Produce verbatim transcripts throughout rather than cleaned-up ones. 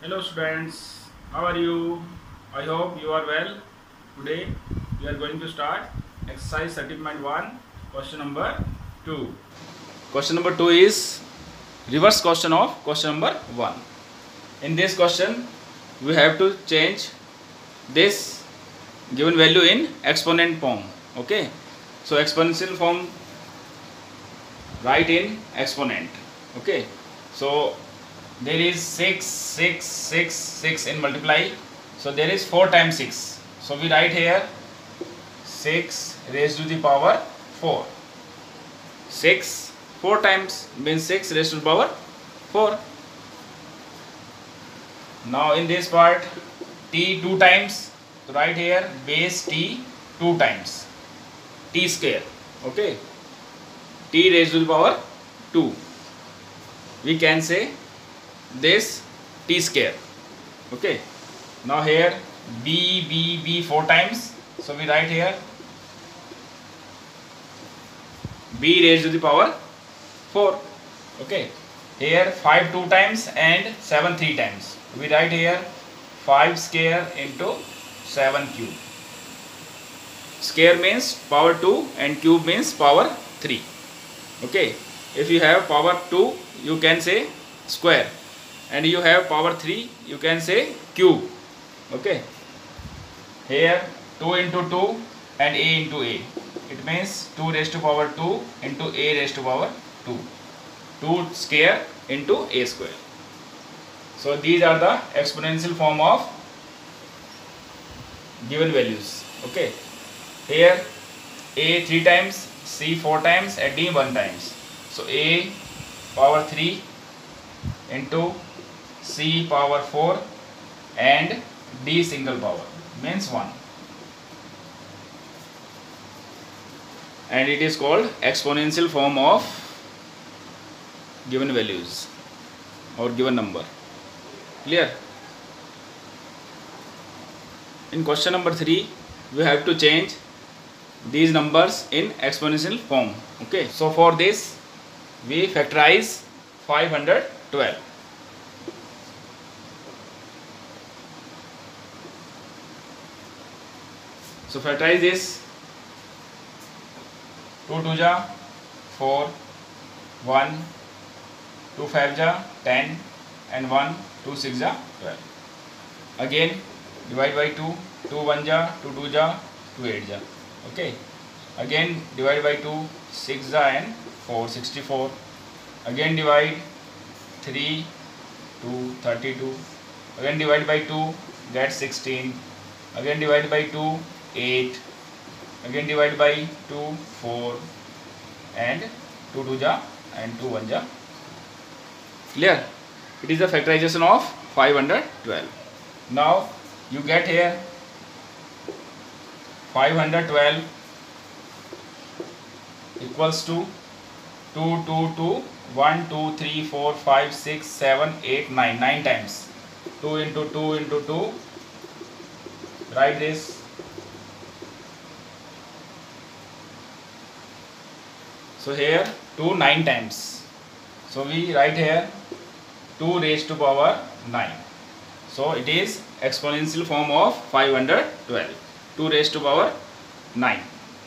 Hello students, how are you? I hope you are well. Today we are going to start exercise thirteen point one, question number two. Question number two is reverse question of question number one. In this question we have to change this given value in exponent form. Okay, so exponential form, write in exponent. Okay, so there is six, six, six, six in multiply, so there is four times six, so we write here six raised to the power four. six, four times means six raised to the power four. Now in this part t two times, so write here base t two times, t square. Okay, t raised to the power two, we can say this t square. Okay, now here b b b four times, so we write here b raised to the power four. Okay, here five two times and seven three times, we write here five square into seven cube. Square means power two and cube means power three. Okay, if you have power two you can say square, and you have power three you can say cube. Okay, here two into two and a into a, it means two raised to power two into a raised to power two, two square into a square. So these are the exponential form of given values. Okay, here a three times, c four times and d one times, so a power three into c power four and d single power means one, and it is called exponential form of given values or given number. Clear? In question number three we have to change these numbers in exponential form. Okay, so for this we factorize five hundred twelve. So factorize this, two two ja four, one, two five ja ten and one, two six ja twelve. Again divide by two, two one ja, two two ja, two eight ja. Okay, again divide by two, six ja and four, sixty-four. Again divide three, two, thirty-two. Again divide by two, get sixteen. Again divide by two, eight. Again divide by two, four, and two two ja and two one ja. Clear? It is the factorization of five hundred twelve. Now you get here five hundred twelve equals to two two two, one two three four five six seven eight nine, nine times. two into two into two, write this. So here two nine times, so we write here two raised to power nine. So it is exponential form of five hundred twelve, two raised to power nine.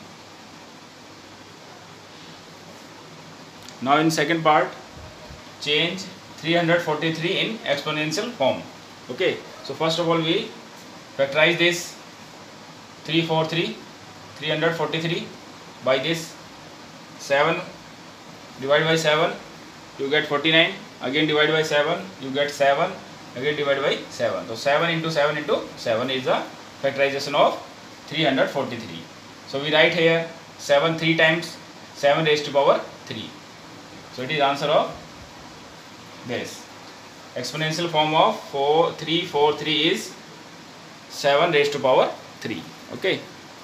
Now in second part, change three hundred forty-three in exponential form. Okay, so first of all we factorize this three forty-three, three hundred forty-three by this seven, divide by seven, you get forty-nine. Again divide by seven, you get seven. Again divide by seven. So seven into seven into seven is the factorization of three hundred forty-three. So we write here seven three times, seven raised to power three. So it is answer of this. Exponential form of four three four three is seven raised to power three. Okay.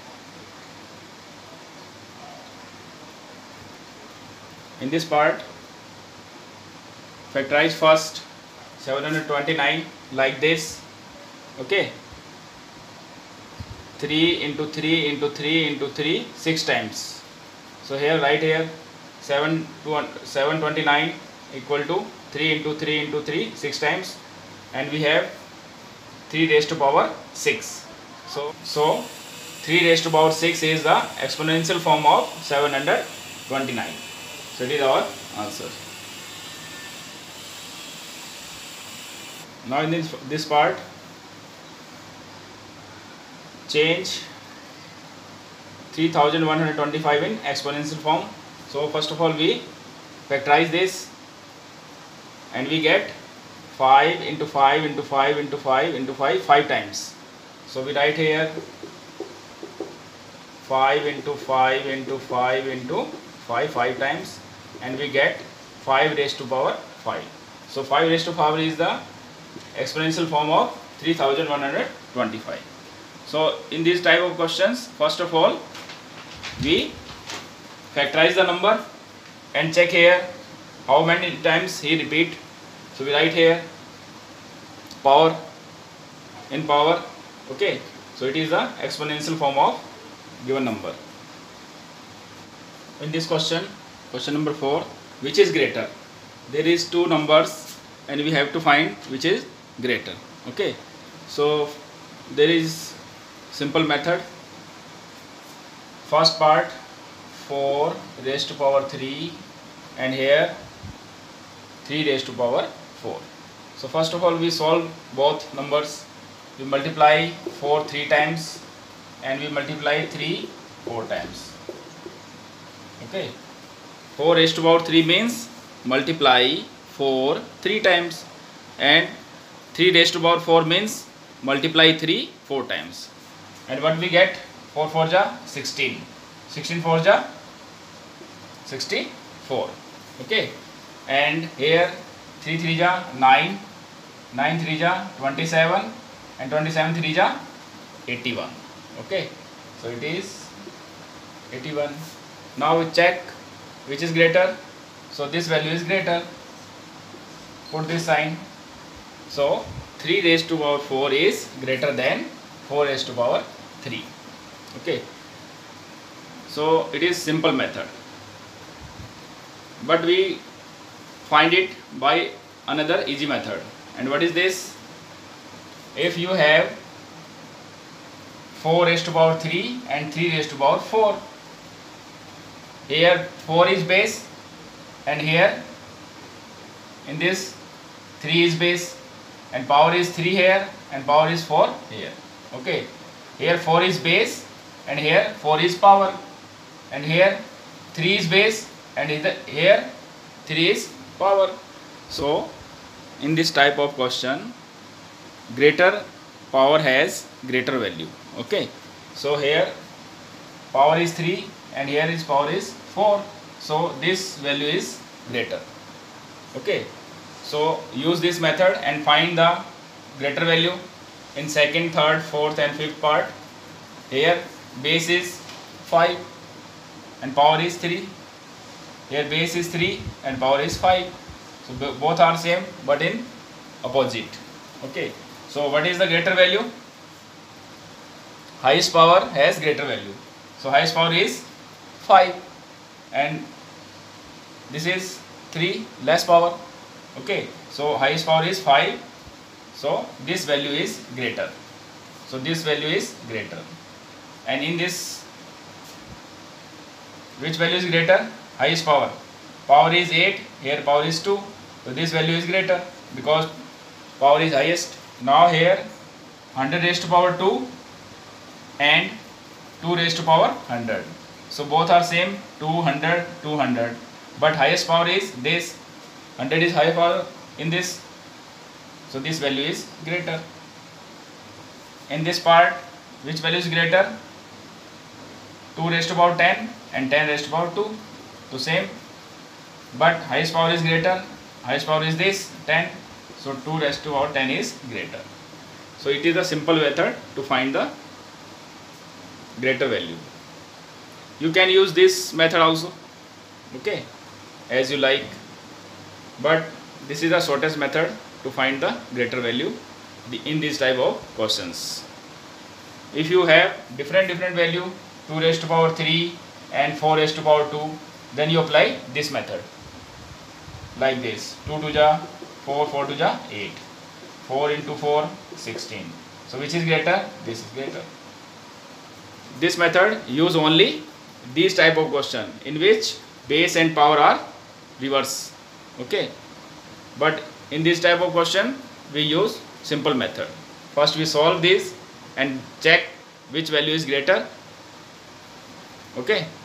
In this part, factorize first seven hundred twenty-nine like this. Okay, three into three into three into three, six times. So here write here seven twenty-nine equal to three into three into three, six times, and we have three raised to power six. So, so three raised to power six is the exponential form of seven hundred twenty-nine. So it is our answer. Now in this, this part, change three thousand one hundred twenty-five in exponential form. So first of all we factorize this and we get five into five into five into five into five five times. So we write here five into five into five into five five times, and we get five raised to power five. So five raised to power is the exponential form of three thousand one hundred twenty-five. So in this type of questions, first of all we factorize the number and check here how many times he repeat. So we write here power in power. Okay, so it is the exponential form of given number. In this question, question number four, which is greater? There is two numbers and we have to find which is greater. Okay, so there is simple method. First part, four raised to power three, and here three raised to power four. So first of all we solve both numbers. We multiply four three times and we multiply three four times. Okay, four raised to power three means multiply four three times, and three raised to power four means multiply three four times. And what we get? four four ja sixteen, sixteen four ja sixty-four. Okay, and here three three ja nine, nine three ja twenty-seven, and twenty-seven three ja eighty-one. Okay, so it is eighty-one. Now we check which is greater. So this value is greater. Put this sign. So three raised to power four is greater than four raised to power three. Okay, so it is simple method, but we find it by another easy method. And what is this? If you have four raised to power three and three raised to power four, here four is base and here in this three is base, and power is three here and power is four here. Okay, here four is base and here four is power, and here three is base and here three is power. So in this type of question, greater power has greater value. Okay, so here power is three and here is power is four, so this value is greater. Okay, so use this method and find the greater value in second, third, fourth and fifth part. Here base is five and power is three, here base is three and power is five, so both are same but in opposite. Okay, so what is the greater value? Highest power has greater value, so highest power is five and this is three less power. Okay, so highest power is five, so this value is greater, so this value is greater. And in this, which value is greater? Highest power. Power is eight, here power is two, so this value is greater because power is highest. Now here one hundred raised to power two and two raised to power one hundred, so both are same, two hundred, two hundred, but highest power is this, one hundred is higher power in this, so this value is greater. In this part, which value is greater? two raised to power ten and ten raised to power two, so same, but highest power is greater, highest power is this ten, so two raised to power ten is greater. So it is a simple method to find the greater value. You can use this method also, okay, as you like, but this is the shortest method to find the greater value in this type of questions. If you have different different value, two raised to power three and four raised to power two, then you apply this method like this, two to ja four, four to ja eight. four into four, sixteen. So which is greater? This is greater. This method use only these type of question in which base and power are reverse. Okay. But in this type of question we use simple method. First we solve this and check which value is greater. Okay.